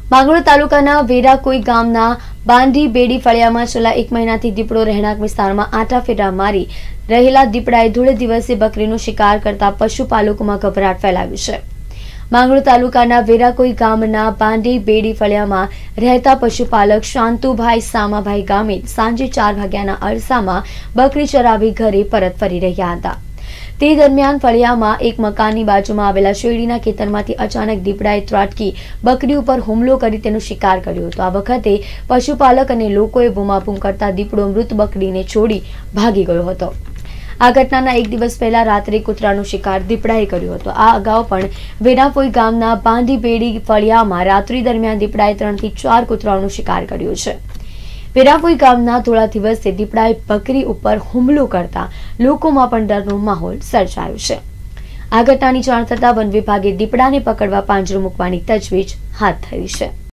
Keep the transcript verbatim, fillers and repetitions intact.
માંગરોળ તાલુકાના વેરાકોઈ ગામના બાંધી બેડી ફળિયામાં છેલ્લા એક મહિનાથી દીપડો રહેણાંક વિસ્તારમાં આંટાફેરા મારી રહેલા દીપડાએ ધોળે દિવસે બકરીનો શિકાર કરતા પશુપાલકોમાં ગભરાટ ફેલાવ્યું છે। માંગરોળ તાલુકાના વેરાકોઈ ગામના બાંધી બેડી ફળિયામાં રહેતા પશુપાલક શાંતુભાઈ સામાભાઈ ગામિત સાંજે ચાર વાગ્યાના અરસામાં બકરી ચરાવી ઘરે પરત ફરી રહ્યા હતા। તે દરમિયાન ફળિયામાં એક મકાનની બાજુમાં આવેલા શેરડીના ખેતરમાંથી અચાનક દીપડાએ ત્રાટકી બકરી ઉપર હુમલો કરી તેનો શિકાર કર્યો હતો। આ વખતે પશુપાલક અને લોકોએ બૂમાબૂમ કરતા દીપડો મૃત બકરીને છોડી ભાગી ગયો હતો। આ ઘટનાના એક દિવસ પહેલા રાત્રે કૂતરાનો શિકાર દીપડાએ કર્યો હતો। આ અગાઉ પણ વેરાકોઈ ગામના બાંધી બેડી ફળિયામાં રાત્રિ દરમિયાન દીપડાએ ત્રણથી ચાર કૂતરાઓનો શિકાર કર્યો છે। વેરાકોઈ ગામના થોડા દિવસે દીપડાએ બકરી ઉપર હુમલો કરતા લોકોમાં પણ ડરનો માહોલ સર્જાયો છે। આ ઘટનાની જાણ થતાં વન વિભાગે દીપડાને પકડવા પાંજરો મૂકવાની તજવીજ હાથ ધરી છે।